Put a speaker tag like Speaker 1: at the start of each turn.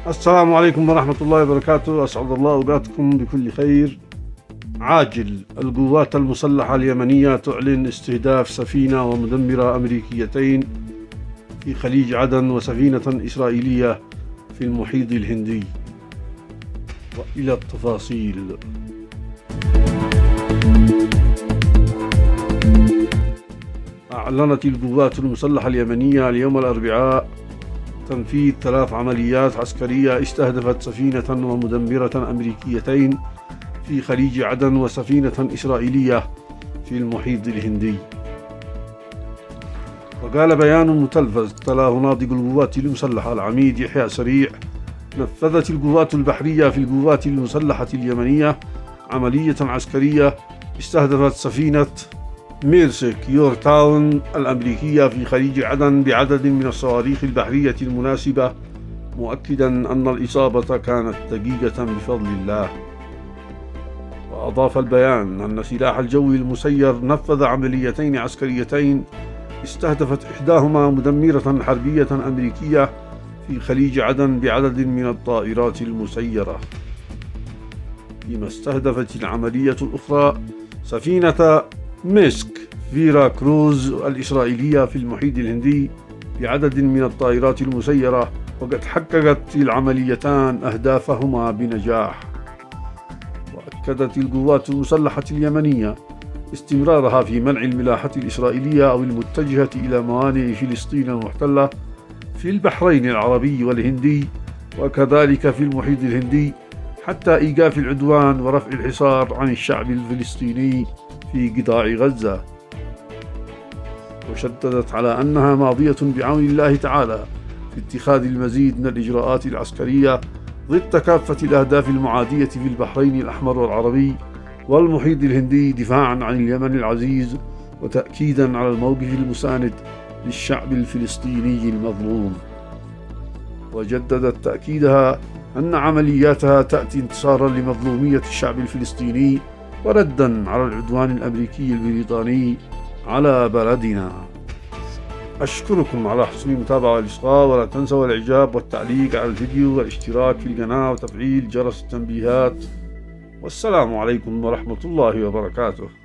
Speaker 1: السلام عليكم ورحمة الله وبركاته. أسعد الله أوقاتكم بكل خير. عاجل، القوات المسلحة اليمنية تعلن استهداف سفينة ومدمرة أمريكيتين في خليج عدن وسفينة إسرائيلية في المحيط الهندي. وإلى التفاصيل. أعلنت القوات المسلحة اليمنية اليوم الأربعاء تنفيذ 3 عمليات عسكرية استهدفت سفينة ومدمرة أمريكيتين في خليج عدن وسفينة إسرائيلية في المحيط الهندي. وقال بيان متلفز تلاه ناطق القوات المسلحة العميد يحيى سريع: نفذت القوات البحرية في القوات المسلحة اليمنية عملية عسكرية استهدفت سفينة ميرسك يورتاون الأمريكية في خليج عدن بعدد من الصواريخ البحرية المناسبة، مؤكدا أن الإصابة كانت دقيقة بفضل الله. وأضاف البيان أن السلاح الجوي المسير نفذ عمليتين عسكريتين استهدفت إحداهما مدمرة حربية أمريكية في خليج عدن بعدد من الطائرات المسيرة، فيما استهدفت العملية الأخرى سفينة ميسك فيرا كروز الإسرائيلية في المحيط الهندي بعدد من الطائرات المسيرة، وقد حققت العمليتان أهدافهما بنجاح. وأكدت القوات المسلحة اليمنية استمرارها في منع الملاحة الإسرائيلية أو المتجهة إلى موانئ فلسطين المحتلة في البحرين العربي والهندي وكذلك في المحيط الهندي حتى إيقاف العدوان ورفع الحصار عن الشعب الفلسطيني في قطاع غزة. وشددت على أنها ماضية بعون الله تعالى في اتخاذ المزيد من الإجراءات العسكرية ضد كافة الأهداف المعادية في البحرين الأحمر والعربي والمحيط الهندي دفاعا عن اليمن العزيز وتأكيدا على الموقف المساند للشعب الفلسطيني المظلوم. وجددت تأكيدها أن عملياتها تأتي انتصارا لمظلومية الشعب الفلسطيني وردا على العدوان الأمريكي البريطاني على بلدنا. أشكركم على حسن المتابعة والإصغاء، ولا تنسوا الإعجاب والتعليق على الفيديو والاشتراك في القناة وتفعيل جرس التنبيهات. والسلام عليكم ورحمة الله وبركاته.